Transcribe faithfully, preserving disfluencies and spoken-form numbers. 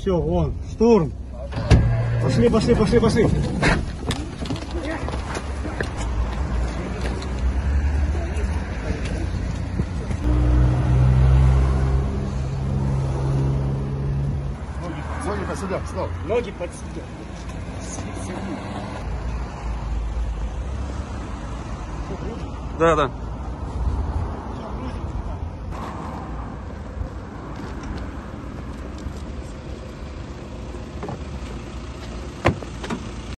все, вон, штурм. Пошли, пошли, пошли, пошли. Ноги под сюда, стоп. Ноги под сюда. Да, да.